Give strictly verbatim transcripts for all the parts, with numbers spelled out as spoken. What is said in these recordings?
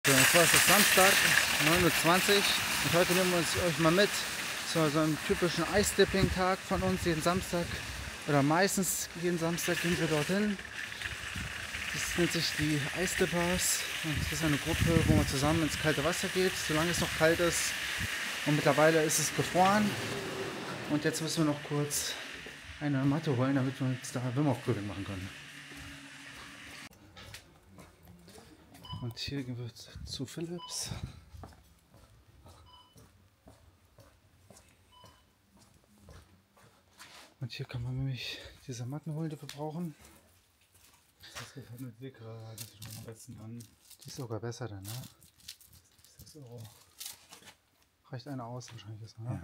So, jetzt war es ist Samstag, neun Uhr zwanzig, und heute nehmen wir uns euch mal mit zu so einem typischen Eisdipping-Tag von uns. Jeden Samstag oder meistens jeden Samstag gehen wir dorthin. Das nennt sich die Eisdippers und das ist eine Gruppe, wo man zusammen ins kalte Wasser geht, solange es noch kalt ist. Und mittlerweile ist es gefroren und jetzt müssen wir noch kurz eine Matte holen, damit wir uns da Wim Hof Breathing machen können. Und hier gehen wir zu Philips. Und hier kann man nämlich diese Matten holen, die wir brauchen. Das geht halt mit Wickerer schon am besten an. Die ist sogar besser dann, ne? sechs Euro. Reicht eine aus wahrscheinlich, ist, ne? Ja.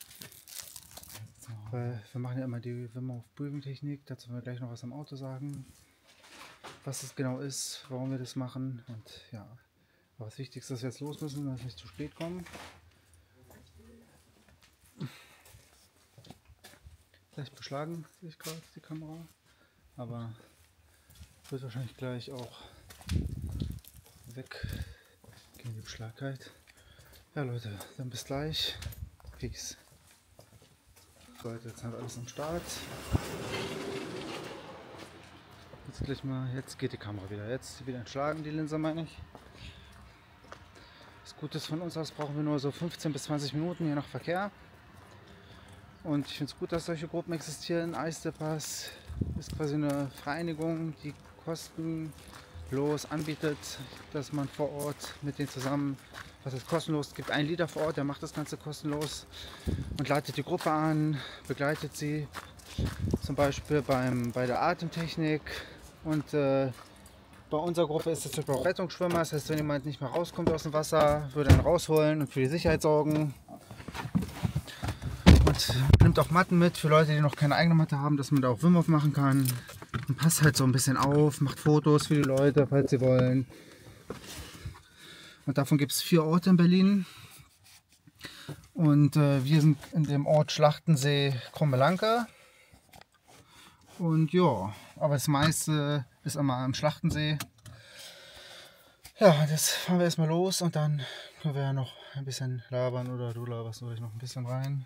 Weil wir machen ja immer die Wim Hof Breathing Technik. Dazu werden wir gleich noch was am Auto sagen. Was es genau ist, warum wir das machen und ja. Aber das Wichtigste ist, dass wir jetzt los müssen, dass wir nicht zu spät kommen. Leicht beschlagen, sehe ich gerade die Kamera. Aber wird wahrscheinlich gleich auch weg gegen die Beschlagheit. Ja Leute, dann bis gleich. Peace. Leute, jetzt haben wir alles am Start. Jetzt gleich mal, jetzt geht die Kamera wieder. Jetzt wieder entschlagen, die Linse meine ich. Das Gute ist, von uns aus brauchen wir nur so fünfzehn bis zwanzig Minuten je nach Verkehr. Und ich finde es gut, dass solche Gruppen existieren. Eisdippers ist quasi eine Vereinigung, die kostenlos anbietet, dass man vor Ort mit denen zusammen, was ist kostenlos, es gibt einen Leader vor Ort, der macht das Ganze kostenlos und leitet die Gruppe an, begleitet sie zum Beispiel beim, bei der Atemtechnik. Und äh, bei unserer Gruppe ist es auch Rettungsschwimmer, das heißt, wenn jemand nicht mehr rauskommt aus dem Wasser, würde er ihn rausholen und für die Sicherheit sorgen. Und nimmt auch Matten mit für Leute, die noch keine eigene Matte haben, dass man da auch Wim Hof machen kann. Und passt halt so ein bisschen auf, macht Fotos für die Leute, falls sie wollen. Und davon gibt es vier Orte in Berlin. Und äh, wir sind in dem Ort Schlachtensee Krummelanke. Und ja, aber das meiste ist immer am Schlachtensee. Ja, jetzt fahren wir erstmal los und dann können wir ja noch ein bisschen labern oder du laberst oder ich noch ein bisschen rein.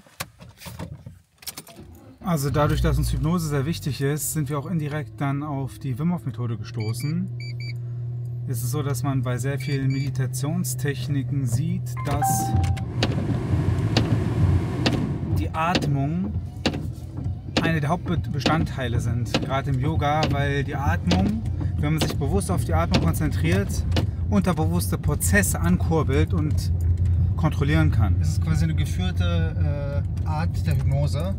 Also dadurch, dass uns Hypnose sehr wichtig ist, sind wir auch indirekt dann auf die Wim Hof Methode gestoßen. Es ist so, dass man bei sehr vielen Meditationstechniken sieht, dass die Atmung eine der Hauptbestandteile sind, gerade im Yoga, weil die Atmung, wenn man sich bewusst auf die Atmung konzentriert, unterbewusste Prozesse ankurbelt und kontrollieren kann. Es ist quasi eine geführte äh, Art der Hypnose,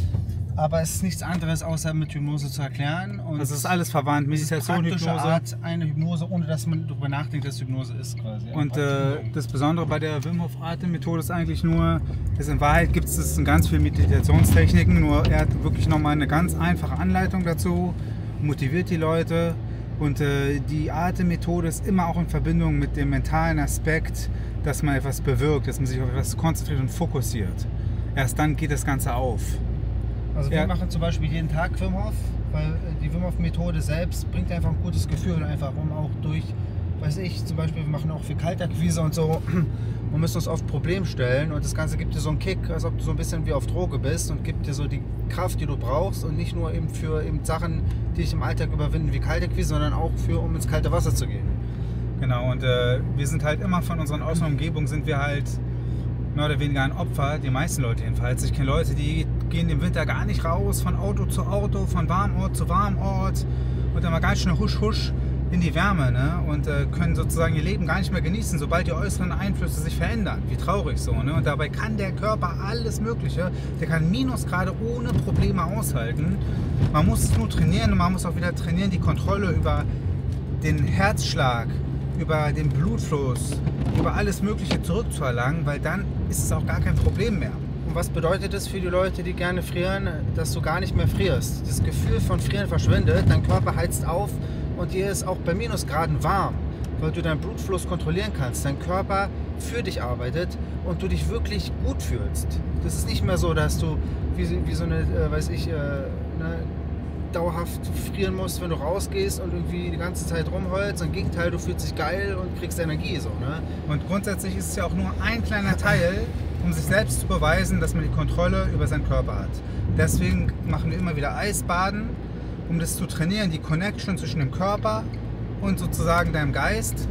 aber es ist nichts anderes, außer mit Hypnose zu erklären. Und das ist alles verwandt, Meditation, Hypnose. Art, eine Hypnose, ohne dass man darüber nachdenkt, dass Hypnose ist quasi. Und äh, das Besondere bei der Wim Hof Atemmethode ist eigentlich nur, dass in Wahrheit gibt es ganz viele Meditationstechniken, nur er hat wirklich nochmal eine ganz einfache Anleitung dazu, motiviert die Leute. Und äh, die Atemmethode ist immer auch in Verbindung mit dem mentalen Aspekt, dass man etwas bewirkt, dass man sich auf etwas konzentriert und fokussiert. Erst dann geht das Ganze auf. Also wir ja. machen zum Beispiel jeden Tag Wim Hof, weil die Wim Hof Methode selbst bringt einfach ein gutes Gefühl, einfach um auch durch, weiß ich, zum Beispiel wir machen auch viel Kaltakquise und so und müssen uns oft Problem stellen und das Ganze gibt dir so einen Kick, als ob du so ein bisschen wie auf Droge bist und gibt dir so die Kraft, die du brauchst und nicht nur eben für eben Sachen, die dich im Alltag überwinden wie Kaltakquise, sondern auch für, um ins kalte Wasser zu gehen. Genau, und äh, wir sind halt immer von unserer äußeren Umgebung sind wir halt mehr oder weniger ein Opfer, die meisten Leute jedenfalls. Ich kenne Leute, die gehen im Winter gar nicht raus, von Auto zu Auto, von Warmort zu Warmort und dann mal ganz schnell husch husch in die Wärme, ne? Und äh, können sozusagen ihr Leben gar nicht mehr genießen, sobald die äußeren Einflüsse sich verändern. Wie traurig so, ne? Und dabei kann der Körper alles Mögliche, der kann Minusgrade ohne Probleme aushalten. Man muss es nur trainieren und man muss auch wieder trainieren, die Kontrolle über den Herzschlag, über den Blutfluss, über alles Mögliche zurückzuerlangen, weil dann ist es auch gar kein Problem mehr. Und was bedeutet das für die Leute, die gerne frieren, dass du gar nicht mehr frierst? Das Gefühl von Frieren verschwindet, dein Körper heizt auf und dir ist auch bei Minusgraden warm, weil du deinen Blutfluss kontrollieren kannst, dein Körper für dich arbeitet und du dich wirklich gut fühlst. Das ist nicht mehr so, dass du wie, wie so eine, äh, weiß ich, äh, eine dauerhaft frieren musst, wenn du rausgehst und irgendwie die ganze Zeit rumholst. Im Gegenteil, du fühlst dich geil und kriegst Energie. So, ne? Und grundsätzlich ist es ja auch nur ein kleiner Teil, um sich selbst zu beweisen, dass man die Kontrolle über seinen Körper hat. Deswegen machen wir immer wieder Eisbaden, um das zu trainieren, die Connection zwischen dem Körper und sozusagen deinem Geist,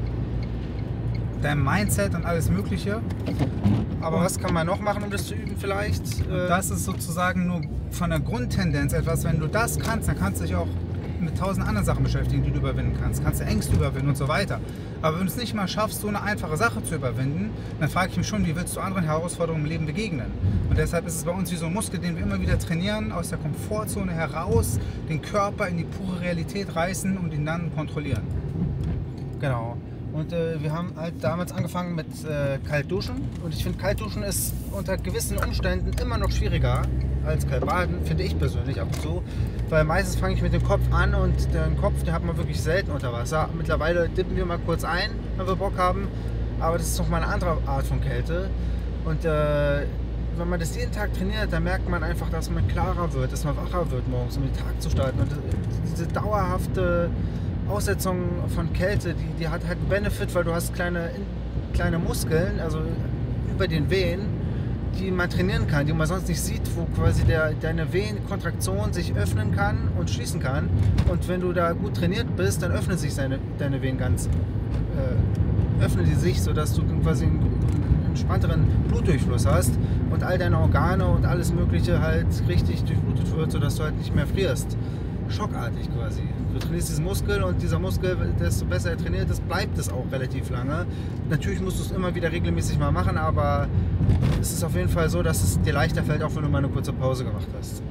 deinem Mindset und alles Mögliche. Aber und was kann man noch machen, um das zu üben vielleicht? Das ist sozusagen nur von der Grundtendenz etwas, wenn du das kannst, dann kannst du dich auch mit tausend anderen Sachen beschäftigen, die du überwinden kannst. Kannst du Ängste überwinden und so weiter. Aber wenn du es nicht mal schaffst, so eine einfache Sache zu überwinden, dann frage ich mich schon, wie willst du anderen Herausforderungen im Leben begegnen? Und deshalb ist es bei uns wie so ein Muskel, den wir immer wieder trainieren, aus der Komfortzone heraus, den Körper in die pure Realität reißen und ihn dann kontrollieren. Genau. Und äh, wir haben halt damals angefangen mit äh, Kaltduschen. Und ich finde, Kaltduschen ist unter gewissen Umständen immer noch schwieriger als Kaltbaden, finde ich persönlich ab und zu. Weil meistens fange ich mit dem Kopf an und den Kopf, den hat man wirklich selten unter Wasser. Mittlerweile dippen wir mal kurz ein, wenn wir Bock haben. Aber das ist noch mal eine andere Art von Kälte. Und äh, wenn man das jeden Tag trainiert, dann merkt man einfach, dass man klarer wird, dass man wacher wird morgens, um den Tag zu starten. Und diese dauerhafte Aussetzung von Kälte, die, die hat halt einen Benefit, weil du hast kleine, kleine Muskeln, also über den Venen, die man trainieren kann, die man sonst nicht sieht, wo quasi der, deine Venenkontraktion sich öffnen kann und schließen kann. Und wenn du da gut trainiert bist, dann öffnen sich deine, deine Venen ganz, äh, öffnen die sich, sodass du quasi einen, einen entspannteren Blutdurchfluss hast und all deine Organe und alles Mögliche halt richtig durchblutet wird, sodass du halt nicht mehr frierst. Schockartig quasi. Du trainierst diesen Muskel und dieser Muskel, desto besser er trainiert ist, bleibt es auch relativ lange. Natürlich musst du es immer wieder regelmäßig mal machen, aber es ist auf jeden Fall so, dass es dir leichter fällt, auch wenn du mal eine kurze Pause gemacht hast.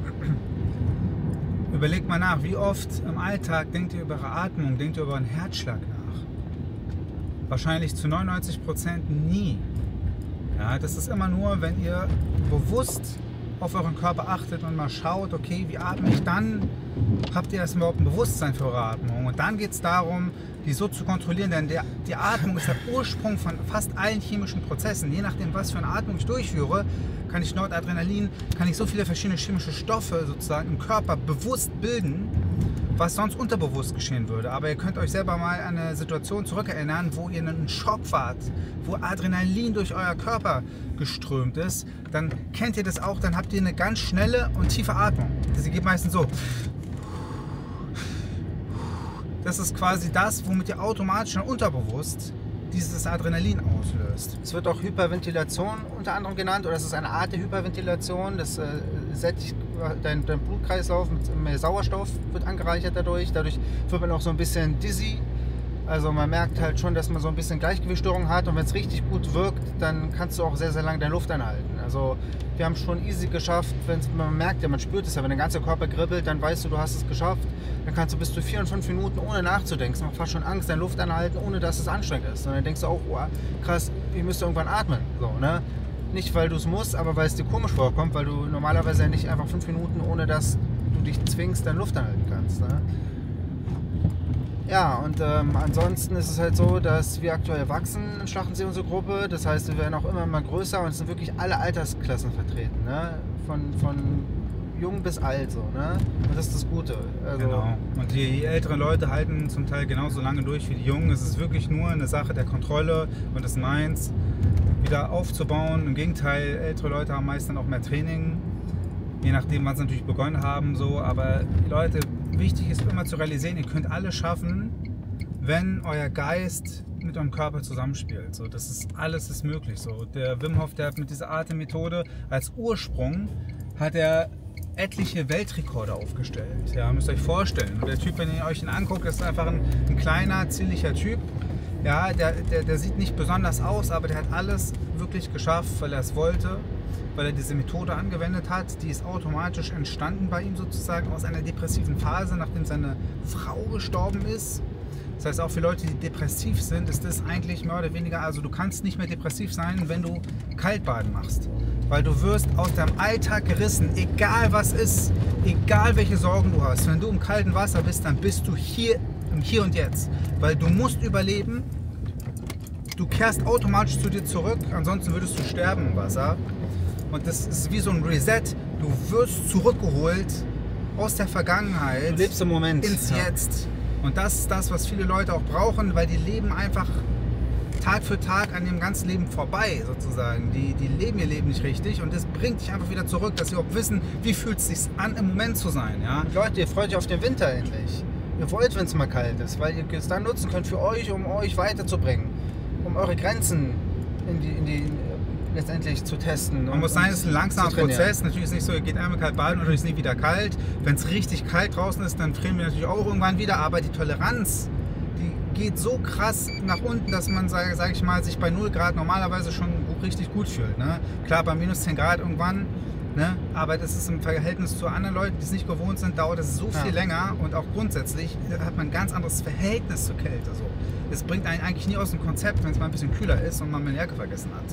Überleg mal nach, wie oft im Alltag denkt ihr über eure Atmung, denkt ihr über einen Herzschlag nach? Wahrscheinlich zu neunundneunzig Prozent nie. Ja, das ist immer nur, wenn ihr bewusst auf euren Körper achtet und mal schaut, okay, wie atme ich, dann habt ihr erst überhaupt ein Bewusstsein für eure Atmung. Und dann geht es darum, die so zu kontrollieren, denn der, die Atmung ist der Ursprung von fast allen chemischen Prozessen. Je nachdem, was für eine Atmung ich durchführe, kann ich Noradrenalin, kann ich so viele verschiedene chemische Stoffe sozusagen im Körper bewusst bilden, was sonst unterbewusst geschehen würde. Aber ihr könnt euch selber mal an eine Situation zurückerinnern, wo ihr in einem Schock wart, wo Adrenalin durch euer Körper geströmt ist. Dann kennt ihr das auch, dann habt ihr eine ganz schnelle und tiefe Atmung. Sie geht meistens so. Das ist quasi das, womit ihr automatisch und unterbewusst dieses Adrenalin auslöst. Es wird auch Hyperventilation unter anderem genannt, oder es ist eine Art der Hyperventilation. Das äh, sättigt dein, dein Blutkreislauf mit mehr Sauerstoff, wird angereichert dadurch. Dadurch wird man auch so ein bisschen dizzy. Also man merkt halt schon, dass man so ein bisschen Gleichgewichtsstörung hat, und wenn es richtig gut wirkt, dann kannst du auch sehr, sehr lange deine Luft anhalten. Also wir haben es schon easy geschafft, wenn man merkt, ja, man spürt es ja, wenn der ganze Körper kribbelt, dann weißt du, du hast es geschafft. Dann kannst du bis zu vier und fünf Minuten ohne nachzudenken, es macht fast schon Angst, deine Luft anhalten, ohne dass es anstrengend ist. Und dann denkst du auch, oh, krass, ich müsste irgendwann atmen. So, ne? Nicht, weil du es musst, aber weil es dir komisch vorkommt, weil du normalerweise ja nicht einfach fünf Minuten, ohne dass du dich zwingst, deine Luft anhalten kannst. Ne? Ja, und ähm, ansonsten ist es halt so, dass wir aktuell wachsen in Schlachtensee, unsere Gruppe. Das heißt, wir werden auch immer mal größer, und es sind wirklich alle Altersklassen vertreten. Ne? Von, von jung bis alt so. Ne? Und das ist das Gute. Also, genau. Und die, die älteren Leute halten zum Teil genauso lange durch wie die Jungen. Es ist wirklich nur eine Sache der Kontrolle und des Minds, wieder aufzubauen. Im Gegenteil, ältere Leute haben meist dann auch mehr Training. Je nachdem, wann sie natürlich begonnen haben. So. Aber Leute, wichtig ist immer zu realisieren, ihr könnt alles schaffen, wenn euer Geist mit eurem Körper zusammenspielt. So, das ist, alles ist möglich. So. Der Wim Hof, der hat mit dieser Atemmethode als Ursprung, hat er etliche Weltrekorde aufgestellt. Ja, müsst ihr euch vorstellen. Und der Typ, wenn ihr euch ihn anguckt, ist einfach ein, ein kleiner, zierlicher Typ. Ja, der, der, der sieht nicht besonders aus, aber der hat alles wirklich geschafft, weil er es wollte, weil er diese Methode angewendet hat. Die ist automatisch entstanden bei ihm sozusagen aus einer depressiven Phase, nachdem seine Frau gestorben ist. Das heißt, auch für Leute, die depressiv sind, ist das eigentlich mehr oder weniger, also du kannst nicht mehr depressiv sein, wenn du Kaltbaden machst. Weil du wirst aus deinem Alltag gerissen, egal was ist, egal welche Sorgen du hast. Wenn du im kalten Wasser bist, dann bist du hier im Hier und Jetzt. Weil du musst überleben, du kehrst automatisch zu dir zurück, ansonsten würdest du sterben im Wasser. Und das ist wie so ein Reset, du wirst zurückgeholt aus der Vergangenheit Du lebst im Moment. ins Ja. Jetzt. Und das ist das, was viele Leute auch brauchen, weil die leben einfach Tag für Tag an dem ganzen Leben vorbei, sozusagen. Die, die leben ihr Leben nicht richtig und das bringt dich einfach wieder zurück, dass sie auch wissen, wie fühlt es sich an, im Moment zu sein. Ja? Und Leute, ihr freut euch auf den Winter endlich. Ihr wollt, wenn es mal kalt ist, weil ihr es dann nutzen könnt für euch, um euch weiterzubringen. Um eure Grenzen in die, in die, letztendlich zu testen. Man und, muss sagen, es ist ein langsamer zu trainieren. Prozess. Natürlich ist es nicht so, ihr geht einmal kalt baden und euch ist nie wieder kalt. Wenn es richtig kalt draußen ist, dann frieren wir natürlich auch irgendwann wieder. Aber die Toleranz, die geht so krass nach unten, dass man, sage sag ich mal, sich bei null Grad normalerweise schon richtig gut fühlt. Ne? Klar, bei minus zehn Grad irgendwann, ne? Aber das ist im Verhältnis zu anderen Leuten, die es nicht gewohnt sind, dauert es so viel Ja. länger. Und auch grundsätzlich hat man ein ganz anderes Verhältnis zur Kälte. So. Es bringt einen eigentlich nie aus dem Konzept, wenn es mal ein bisschen kühler ist und man mal eine Jacke vergessen hat. So.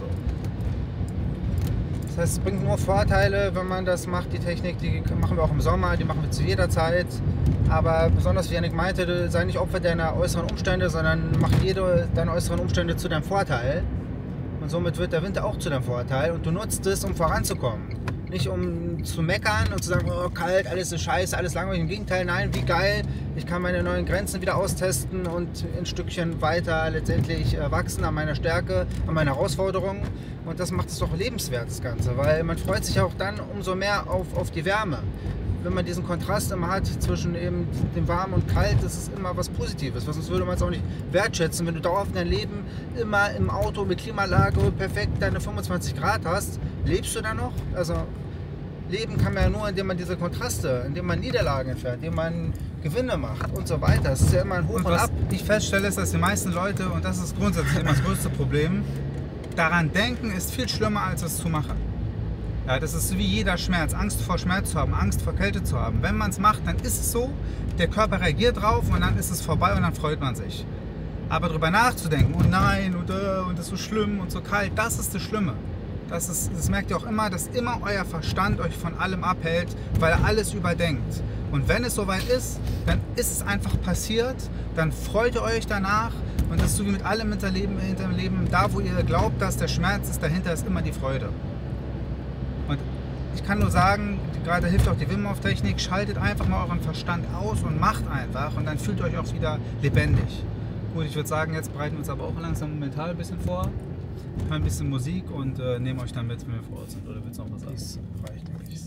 Das heißt, es bringt nur Vorteile, wenn man das macht. Die Technik, die machen wir auch im Sommer, die machen wir zu jeder Zeit. Aber besonders, wie Janik meinte, sei nicht Opfer deiner äußeren Umstände, sondern mach jede deine äußeren Umstände zu deinem Vorteil. Und somit wird der Winter auch zu deinem Vorteil. Und du nutzt es, um voranzukommen. Nicht um zu meckern und zu sagen, oh, kalt, alles ist scheiße, alles langweilig. Im Gegenteil, nein, wie geil, ich kann meine neuen Grenzen wieder austesten und ein Stückchen weiter letztendlich äh, wachsen an meiner Stärke, an meiner Herausforderung. Und das macht es doch lebenswert, das Ganze, weil man freut sich auch dann umso mehr auf, auf die Wärme. Wenn man diesen Kontrast immer hat zwischen eben dem Warm und Kalt, das ist immer was Positives. Sonst würde man es auch nicht wertschätzen. Wenn du dauerhaft dein Leben immer im Auto mit Klimaanlage perfekt deine fünfundzwanzig Grad hast, lebst du dann noch? Also leben kann man ja nur, indem man diese Kontraste, indem man Niederlagen entfernt, indem man Gewinne macht und so weiter. Das ist ja immer ein Hoch und, Und was Ab. ich feststelle, ist, dass die meisten Leute, und das ist grundsätzlich immer das größte Problem, daran denken ist viel schlimmer, als es zu machen. Ja, das ist wie jeder Schmerz. Angst vor Schmerz zu haben, Angst vor Kälte zu haben. Wenn man es macht, dann ist es so, der Körper reagiert drauf und dann ist es vorbei und dann freut man sich. Aber darüber nachzudenken, oh nein, und, äh, und das ist so schlimm und so kalt, das ist das Schlimme. Das, ist, das merkt ihr auch immer, dass immer euer Verstand euch von allem abhält, weil er alles überdenkt. Und wenn es soweit ist, dann ist es einfach passiert, dann freut ihr euch danach und das ist so wie mit allem hinter Leben, hinter dem Leben, da wo ihr glaubt, dass der Schmerz ist, dahinter ist immer die Freude. Und ich kann nur sagen, gerade hilft auch die Wim Hof Technik, schaltet einfach mal euren Verstand aus und macht einfach und dann fühlt ihr euch auch wieder lebendig. Gut, ich würde sagen, jetzt bereiten wir uns aber auch langsam mental ein bisschen vor, hören ein bisschen Musik und äh, nehmen euch dann mit, wenn wir vor Ort sind. Oder willst du noch was sagen? Das reicht eigentlich.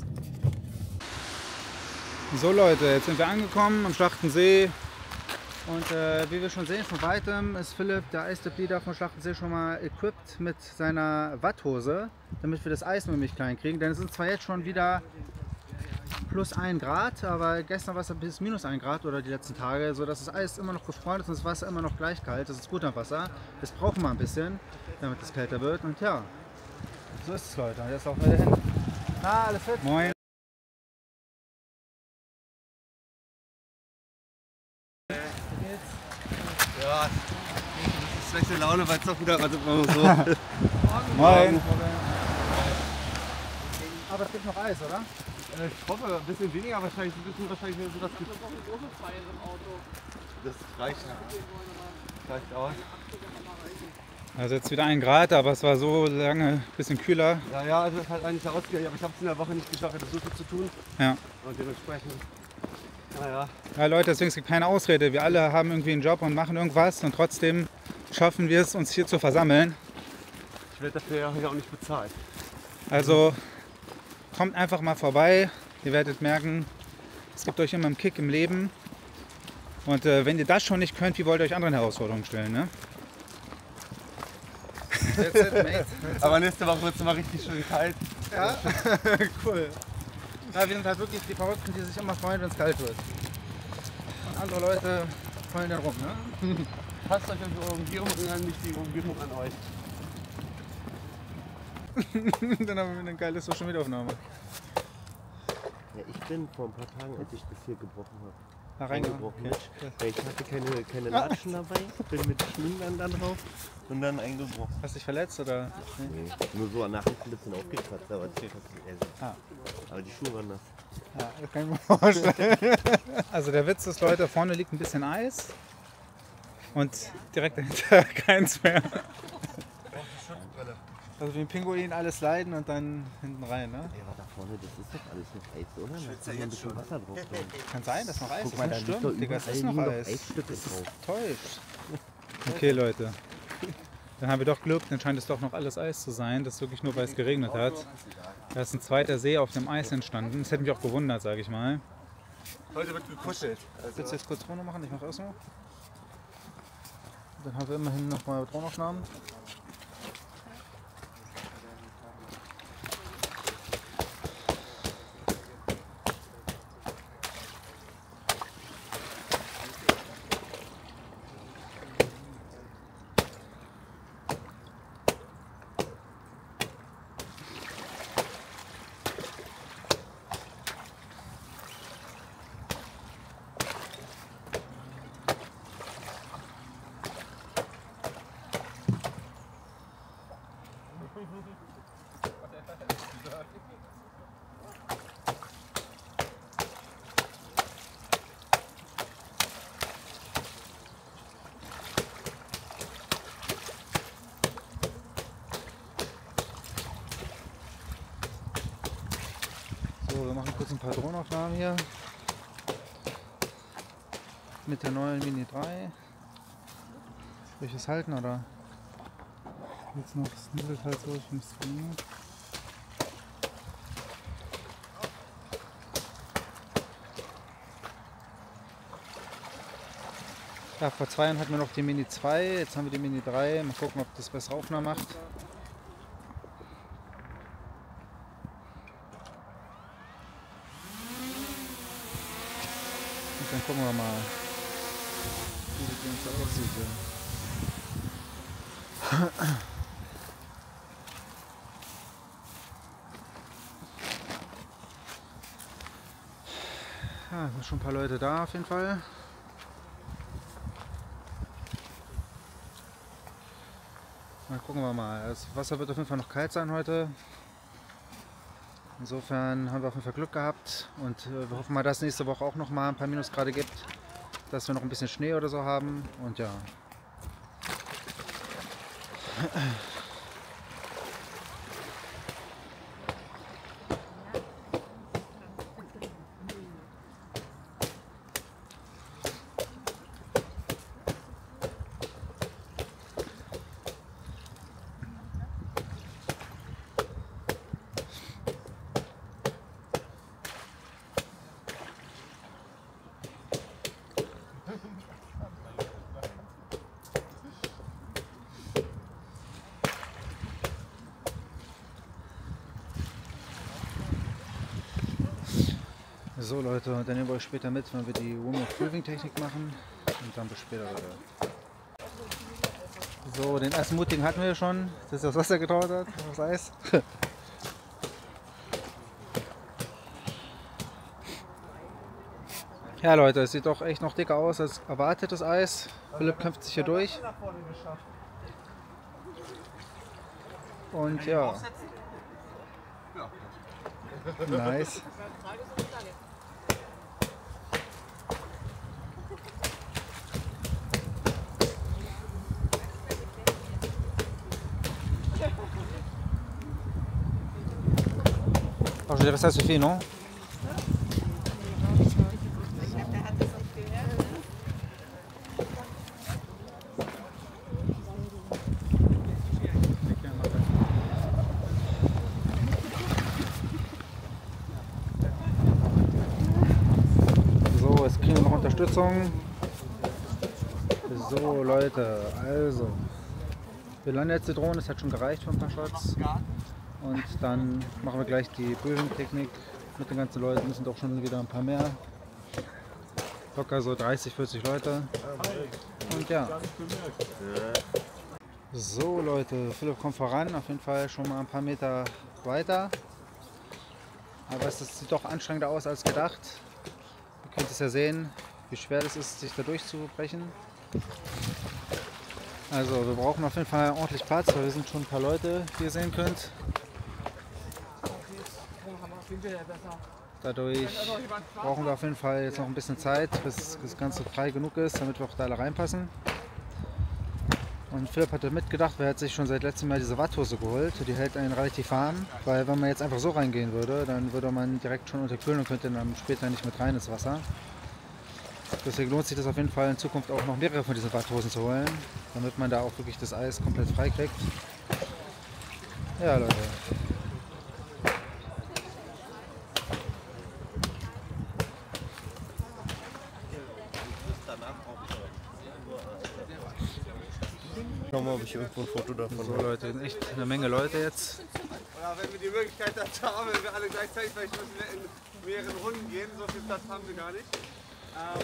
So Leute, jetzt sind wir angekommen am Schlachtensee. Und äh, wie wir schon sehen von weitem ist Philipp, der Eisdip-Leader von Schlachtensee, schon mal equipped mit seiner Watthose, damit wir das Eis nämlich klein kriegen. Denn es sind zwar jetzt schon wieder plus ein Grad, aber gestern war es bis minus ein Grad oder die letzten Tage, sodass das Eis immer noch gefroren ist und das Wasser immer noch gleich kalt. Das ist gut am Wasser. Das brauchen wir ein bisschen, damit es kälter wird. Und ja, so ist es, Leute. Und jetzt laufen wir dahin. Na, alles fit? Moin. Ja, das ist schlechte Laune, weil es doch wieder. Also, so. Moin. Aber es gibt noch Eis, oder? Ich hoffe, ein bisschen weniger wahrscheinlich. Ein bisschen wahrscheinlich so das Gefühl. Das reicht. Das reicht aus. Also jetzt wieder ein Grad, aber es war so lange ein bisschen kühler. Ja, ja, also es ist halt eigentlich rausgegangen, aber ich habe es in der Woche nicht geschafft, ich hatte so viel zu tun. Ja. Und dementsprechend, naja. Ja Leute, deswegen gibt es keine Ausrede. Wir alle haben irgendwie einen Job und machen irgendwas und trotzdem schaffen wir es, uns hier zu versammeln. Ich werde dafür ja auch nicht bezahlt. Also kommt einfach mal vorbei. Ihr werdet merken, es gibt euch immer einen Kick im Leben. Und äh, wenn ihr das schon nicht könnt, wie wollt ihr euch anderen Herausforderungen stellen? Ne? That's it, mate. Aber nächste Woche wird es mal richtig schön kalt. Ja, cool. Ja, wir sind halt wirklich die Verrückten, die sich immer freuen, wenn es kalt wird. Und andere Leute freuen dann rum, ne? Passt euch eure Umgebung an, nicht die Umgebung an euch. Dann haben wir eine geile Social Media Aufnahme. Ja, ich bin vor ein paar Tagen, als ich das hier gebrochen habe, Da reingebrochen. eingebrochen. Weil ich hatte keine, keine Latschen dabei, bin mit Schlingern dann drauf und dann eingebrochen. Hast du dich verletzt oder? Nee, nur so nachher ein bisschen aufgekratzt, aber es also, Ah. aber die Schuhe waren nass. Ja, das kann ich mir vorstellen. Also der Witz ist, Leute, vorne liegt ein bisschen Eis und direkt dahinter keins mehr. Also wie ein Pinguin alles leiden und dann hinten rein, ne? Ja, aber da vorne, das ist doch alles noch Eis, oder? Da ist noch ein bisschen Wasser drauf. Kann sein, dass noch Eis Guck ist. mal, Das da liegt doch stimmt, Digga, es überall ist noch liegen Eis. Eisstücke Das drauf. ist täuscht. Okay, Leute. Dann haben wir doch Glück, dann scheint es doch noch alles Eis zu sein. Das ist wirklich nur, weil es geregnet hat. Da ist ein zweiter See auf dem Eis entstanden. Das hätte mich auch gewundert, sage ich mal. Heute wird gekuschelt. Willst du jetzt kurz Drohne machen? Ich mache erst noch. Dann haben wir immerhin noch mal Drohnenaufnahmen. So, wir machen kurz ein paar Drohnenaufnahmen hier mit der neuen Mini drei. Soll ich es halten oder? Jetzt noch, es niedelt halt so, ich muss es bringen. Ja, vor zwei Jahren hatten wir noch die Mini zwei, jetzt haben wir die Mini drei. Mal gucken, ob das bessere Aufnahmen macht. Und dann gucken wir mal, wie das Ganze aussieht. Ja, sind schon ein paar Leute da auf jeden Fall. Mal gucken wir mal. Das Wasser wird auf jeden Fall noch kalt sein heute. Insofern haben wir auf jeden Fall Glück gehabt und äh, wir hoffen mal, dass es nächste Woche auch noch mal ein paar Minusgrade gibt, dass wir noch ein bisschen Schnee oder so haben und ja. So Leute, dann nehmen wir euch später mit, wenn wir die Woman-of-Proving-Technik machen und dann bis später, Leute. So, den ersten mutigen hatten wir schon, dass er das Wasser getraut hat, aufs Eis. Ja Leute, es sieht doch echt noch dicker aus als erwartetes Eis. Philipp kämpft sich hier durch. Und ja. Nice. Alors je dirais ça suffit, non? So, jetzt kriegen wir noch Unterstützung. So Leute, also wir landen jetzt die Drohne, es hat schon gereicht für ein paar Shots. Und dann machen wir gleich die Briefing-Technik mit den ganzen Leuten. Es sind auch schon wieder ein paar mehr. Locker so dreißig, vierzig Leute. Und ja. So Leute, Philipp kommt voran. Auf jeden Fall schon mal ein paar Meter weiter. Aber es sieht doch anstrengender aus als gedacht. Ihr könnt es ja sehen, wie schwer es ist, sich da durchzubrechen. Also wir brauchen auf jeden Fall ordentlich Platz, weil wir sind schon ein paar Leute, wie ihr sehen könnt. Dadurch brauchen wir auf jeden Fall jetzt noch ein bisschen Zeit, bis das Ganze frei genug ist, damit wir auch da alle reinpassen. Und Philipp hatte mitgedacht, wer hat sich schon seit letztem Jahr diese Watthose geholt. Die hält einen relativ warm, weil wenn man jetzt einfach so reingehen würde, dann würde man direkt schon unterkühlen und könnte dann später nicht mit rein ins Wasser. Deswegen lohnt sich das auf jeden Fall in Zukunft auch noch mehrere von diesen Watthosen zu holen, damit man da auch wirklich das Eis komplett frei kriegt. Ja, Leute. Schau mal, ob ich irgendwo ein Foto davon So habe. Leute, sind echt eine Menge Leute jetzt. Oder wenn wir die Möglichkeit dazu haben, wenn wir alle gleichzeitig, vielleicht müssen wir in mehreren Runden gehen, so viel Platz haben wir gar nicht. Ähm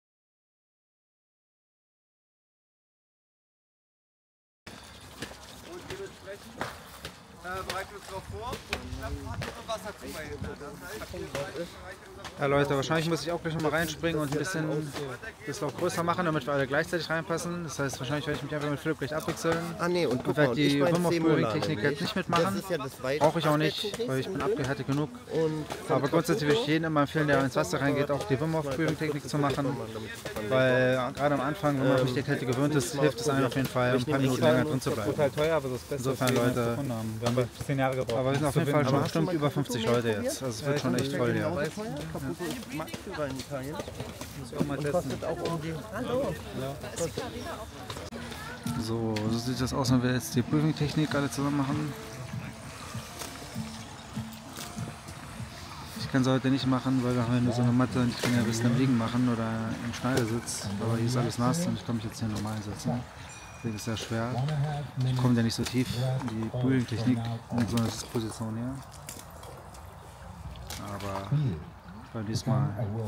und dementsprechend äh, bereiten wir uns darauf vor und dann hat noch Wasser zu verhindern. Das heißt, wir bereiten Ja Leute, wahrscheinlich muss ich auch gleich nochmal reinspringen und ein bisschen das Loch größer machen, damit wir alle gleichzeitig reinpassen. Das heißt, wahrscheinlich werde ich mich einfach mit Philipp gleich abwechseln. Ah nee, und Ich guck mal, werde und ich die mein Wim Hof Brewing Seemüller Technik nämlich. jetzt nicht mitmachen. Das ist ja das Weit- Brauche ich auch nicht, Abdeckungsness weil ich bin und- abgehärtet genug. Und von Aber grundsätzlich würde ich Kaputo jedem immer empfehlen, der ins Wasser reingeht, auch die Wim Hof Brewing Technik zu machen. Weil gerade am Anfang, wenn man auf die Kälte gewöhnt ist, hilft es einem auf jeden Fall, ein paar Minuten länger drin zu bleiben. Total teuer, aber das Beste, Insofern, was wir Leute, jemals gefunden haben. Wir haben zehn Jahre gebraucht. Aber wir sind auf jeden Fall schon bestimmt über fünfzig Leute jetzt. Also es wird schon echt voll hier. Kaputo ist Marktführer in Italien. Muss ich auch mal Und testen. kostet auch um die... Hallo! So, so sieht das aus, wenn wir jetzt die Brewing Technik alle zusammen machen. Ich kann sie heute nicht machen, weil wir haben ja nur so eine Matte und ich kann ja ein bisschen im Liegen machen oder im Schneidersitz. Aber hier ist alles nass und ich kann mich jetzt hier normal setzen. Deswegen ist es sehr schwer. Ich komme ja nicht so tief in die Brewing Technik in so einer Position hier. Aber beim nächsten Mal.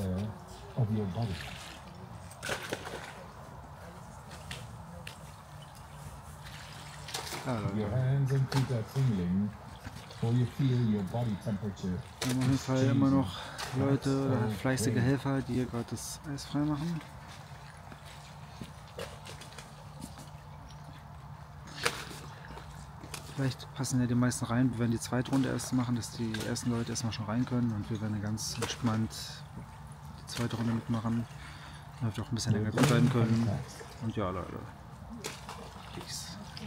Ja, Your Leute. hands and feet are tingling, or you feel your body temperature. Wir haben auf jeden Fall immer noch Leute oder fleißige Helfer, die hier gerade das Eis frei machen. Vielleicht passen ja die meisten rein. Wir werden die zweite Runde erst machen, dass die ersten Leute erstmal schon rein können und wir werden ganz entspannt die zweite Runde mitmachen, damit wir auch ein bisschen länger drin bleiben können. Und ja, Leute. Peace.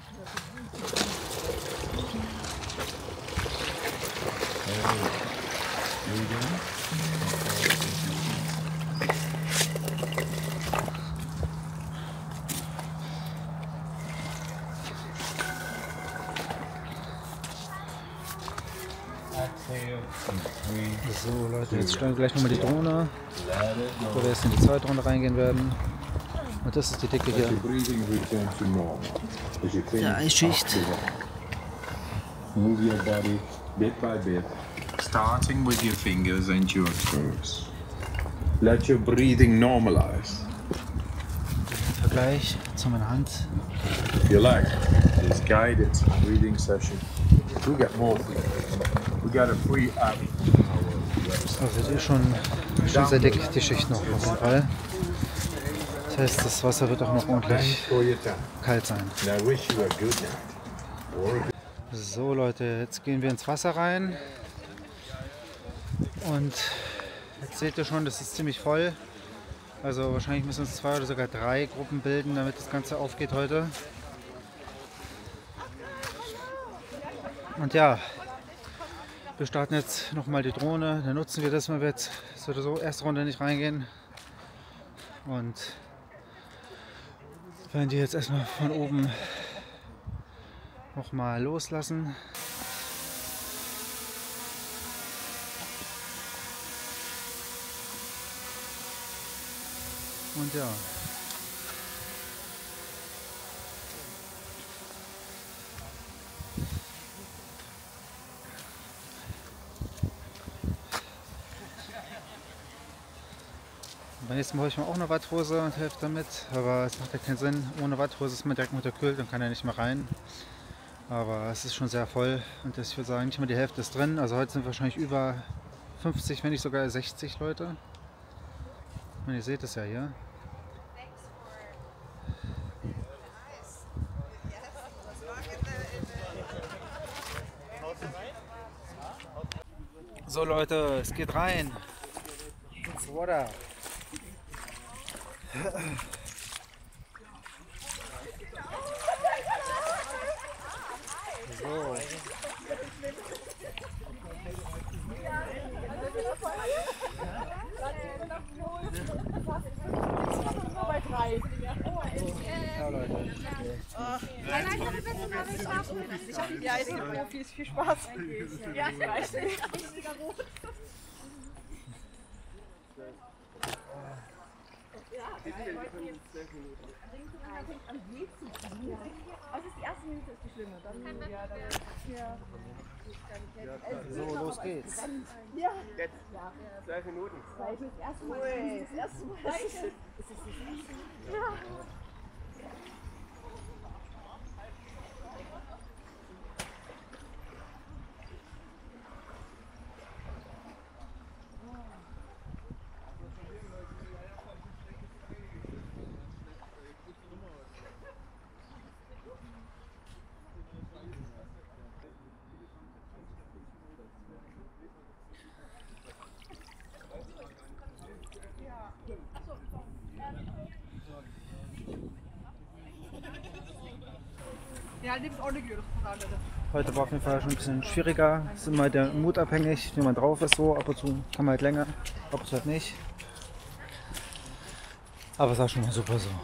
So Leute, jetzt stellen wir gleich nochmal die Drohne, bevor wir jetzt in die zweite Runde reingehen werden. Und das ist die dicke hier. Your breathing return to normal. As you clean Der Eisschicht. Move your body bit by bit, starting with your fingers and your toes. Let your breathing normalize. Vergleich zu meiner Hand. If you like this guided breathing session, we get more free. We got a free app. Also die ist schon, schon sehr dick, die Schicht noch auf jeden Fall. Das heißt, das Wasser wird auch noch ordentlich For your time. kalt sein. And I wish you a good night. Or a good So Leute, jetzt gehen wir ins Wasser rein. Und jetzt seht ihr schon, das ist ziemlich voll. Also wahrscheinlich müssen uns zwei oder sogar drei Gruppen bilden, damit das Ganze aufgeht heute. Und ja, wir starten jetzt nochmal die Drohne. Dann nutzen wir das, wenn wir jetzt so oder so erste Runde nicht reingehen. Und werden die jetzt erstmal von oben nochmal loslassen. Und ja. Beim nächsten Mal habe ich mal auch eine Watthose und helfe damit, aber es macht ja keinen Sinn. Ohne Watthose ist man direkt unterkühlt und kann ja nicht mehr rein. Aber es ist schon sehr voll und ich würde sagen, nicht mal die Hälfte ist drin. Also heute sind wahrscheinlich über fünfzig, wenn nicht sogar sechzig Leute. Und ihr seht es ja hier. So Leute, es geht rein. Ins Water. Ja, ist die Profis. Viel Spaß. Ja, ich weiß nicht. Also die erste Minute ist die schlimme. Dann, ja, dann, So, los geht's. ja. Jetzt. Zwölf Minuten. Das erste Mal. Das erste Mal. Das ist das erste Mal. Ja. Ja, die ist auch nicht Heute war auf jeden Fall schon ein bisschen schwieriger. Es ist immer der Mut abhängig, wie man drauf ist. So ab und zu kann man halt länger, ab und zu halt nicht. Aber es war schon mal super so.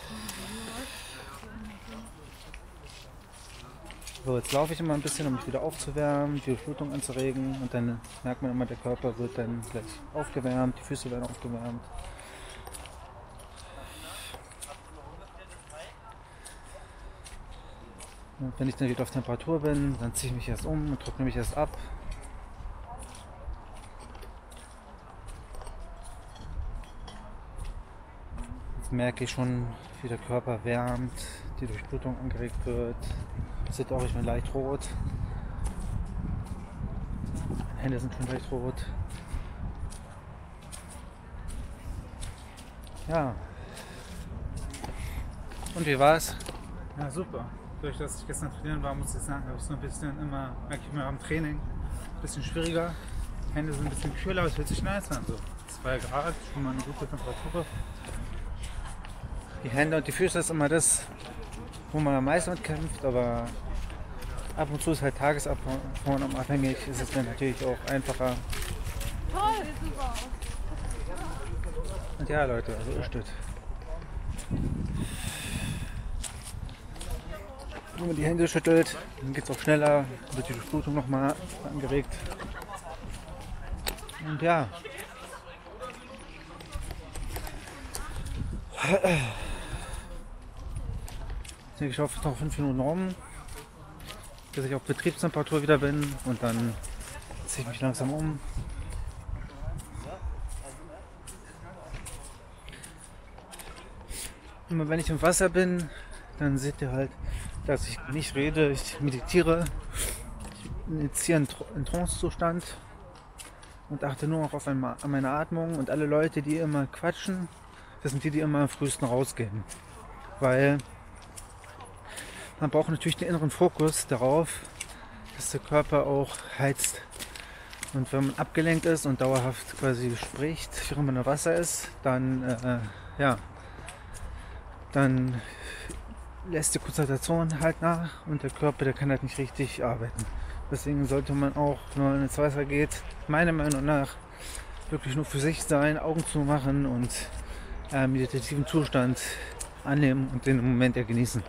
So, jetzt laufe ich immer ein bisschen, um mich wieder aufzuwärmen, die Durchblutung anzuregen und dann merkt man immer, der Körper wird dann gleich aufgewärmt, die Füße werden aufgewärmt. Und wenn ich dann wieder auf Temperatur bin, dann ziehe ich mich erst um und trockne mich erst ab. Jetzt merke ich schon, wie der Körper wärmt, die Durchblutung angeregt wird. Jetzt sieht auch, ich bin leicht rot. Meine Hände sind schon leicht rot. Ja. Und wie war's? Ja, super. Durch dass ich gestern trainieren war, muss ich sagen, habe ich so ein bisschen immer, merke ich mir am Training, ein bisschen schwieriger. Die Hände sind ein bisschen kühler, aber es fühlt sich nice an. So zwei Grad, schon mal eine gute Temperatur. Die Hände und die Füße ist immer das, wo man am meisten mit kämpft, aber ab und zu ist halt tagesform abhängig, ist es dann natürlich auch einfacher. Toll, super. Und ja Leute, also ist das. Wenn man die Hände schüttelt, dann geht es auch schneller, wird die Durchblutung nochmal angeregt. Und ja. Ich hoffe, es noch fünf Minuten rum, dass ich auf Betriebstemperatur wieder bin und dann ziehe ich mich langsam um. Immer wenn ich im Wasser bin, dann seht ihr halt, dass ich nicht rede, ich meditiere, ich meditiere in Trance-Zustand und achte nur noch auf meine Atmung. Und alle Leute, die immer quatschen, das sind die, die immer am frühesten rausgehen. Weil man braucht natürlich den inneren Fokus darauf, dass der Körper auch heizt. Und wenn man abgelenkt ist und dauerhaft quasi spricht, während man im Wasser ist, dann, äh, ja, dann lässt die Konzentration halt nach und der Körper, der kann halt nicht richtig arbeiten. Deswegen sollte man auch, wenn man ins Wasser geht, meiner Meinung nach wirklich nur für sich sein, Augen zu machen und äh, meditativen Zustand annehmen und den Moment ja genießen.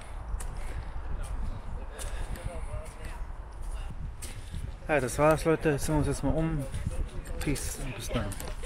Ja, das war's Leute, jetzt sehen wir uns jetzt mal um. Peace und bis dann.